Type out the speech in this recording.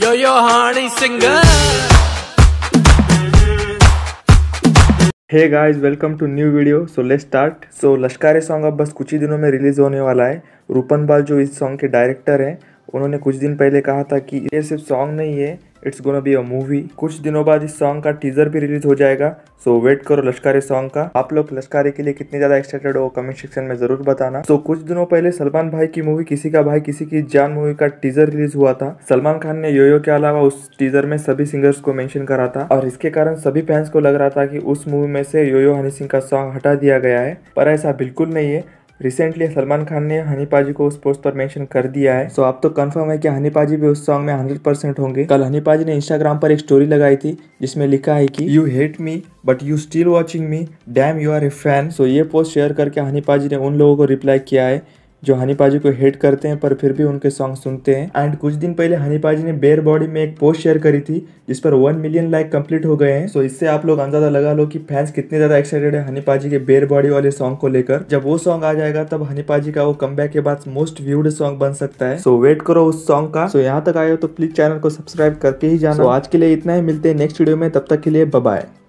Yo Honey singer. Hey guys, welcome to new video. So let's start. So Lashkare song अब बस कुछ ही दिनों में रिलीज होने वाला है। रूपन बाल जो इस सॉन्ग के डायरेक्टर हैं, उन्होंने कुछ दिन पहले कहा था कि ये सिर्फ सॉन्ग नहीं है, it's gonna be a movie. कुछ दिनों बाद इस सॉन्ग का टीजर भी रिलीज हो जाएगा। सो वेट करो लश्कारे सॉन्ग का। आप लोग लश्कारे के लिए कितने ज्यादा एक्साइटेड हो कमेंट सेक्शन में जरूर बताना। सो कुछ दिनों पहले सलमान भाई की मूवी किसी का भाई किसी की जान मूवी का टीजर रिलीज हुआ था। सलमान खान ने योयो के अलावा उस टीजर में सभी सिंगर्स को मेंशन करा था और इसके कारण सभी फैंस को लग रहा था कि उस मूवी में से योयो हनी सिंह का सॉन्ग हटा दिया गया है, पर ऐसा बिल्कुल नहीं है। रिसेंटली सलमान खान ने हनी पाजी को उस पोस्ट पर मेंशन कर दिया है। सो अब तो कंफर्म है कि हनी पाजी भी उस सॉन्ग में 100% होंगे। कल हनी पाजी ने इंस्टाग्राम पर एक स्टोरी लगाई थी जिसमें लिखा है कि you hate me but you still watching me, damn you are a fan. So ये पोस्ट शेयर करके हनी पाजी ने उन लोगों को रिप्लाई किया है जो हनी पाजी को हेट करते हैं पर फिर भी उनके सॉन्ग सुनते हैं। एंड कुछ दिन पहले हनी पाजी ने बेयर बॉडी में एक पोस्ट शेयर करी थी जिस पर 1 मिलियन लाइक कंप्लीट हो गए हैं। सो इससे आप लोग अंदाजा लगा लो कि फैंस कितने ज्यादा एक्साइटेड है हनी पाजी के बेयर बॉडी वाले सॉन्ग को लेकर। जब वो सॉन्ग आ जाएगा तब हनी पाजी का वो कमबैक के बाद मोस्ट व्यूड सॉन्ग बन सकता है। सो वेट करो उस सॉन्ग का। सो यहाँ तक आए हो तो प्लीज चैनल को सब्सक्राइब करके ही जाना। आज के लिए इतना ही, मिलते हैं नेक्स्ट वीडियो में, तब तक के लिए बाय बाय।